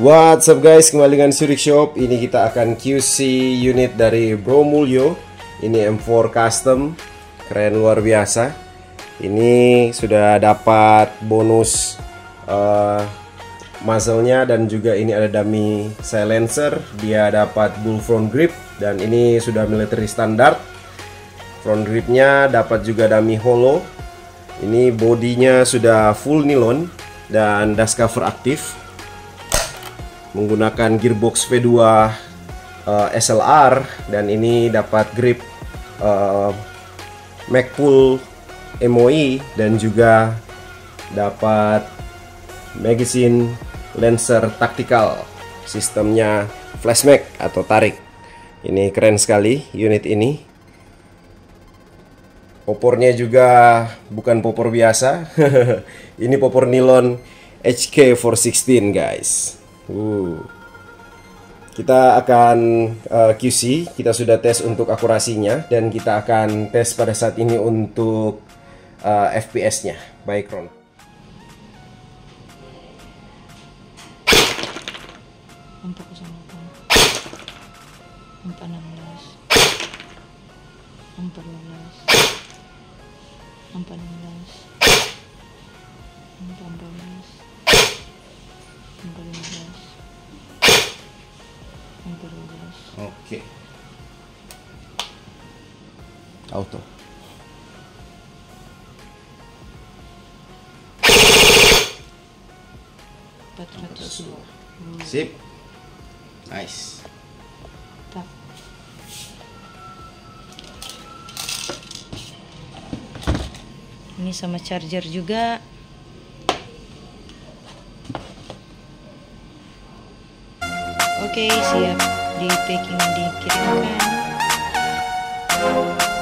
What's up guys, kembali dengan Surik Shop. Ini kita akan QC unit dari Bro Mulyo. Ini M4 custom, keren luar biasa. Ini sudah dapat bonus muzzle-nya, dan juga ini ada dummy silencer. Dia dapat bull front grip, dan ini sudah military standard. Front gripnya dapat juga dummy hollow. Ini bodinya sudah full nilon dan dust cover aktif. Menggunakan gearbox V2 SLR, dan ini dapat grip Magpul MOI, dan juga dapat magazine Lancer tactical, sistemnya flash mag atau tarik. Ini keren sekali unit ini. Popornya juga bukan popor biasa. Ini popor nilon HK416 guys. Kita akan QC, kita sudah tes untuk akurasinya, dan kita akan tes pada saat ini untuk FPS-nya. Baik Ron. Oke. Auto. Sip. Nice. Ini sama charger juga. Oke, siap di packing, dikirimkan.